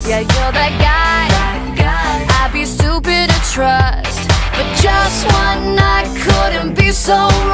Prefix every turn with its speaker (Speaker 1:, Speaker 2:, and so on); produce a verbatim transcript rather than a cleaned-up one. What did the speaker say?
Speaker 1: Yeah, you're that guy, that guy I'd be stupid to trust, but just one night couldn't be so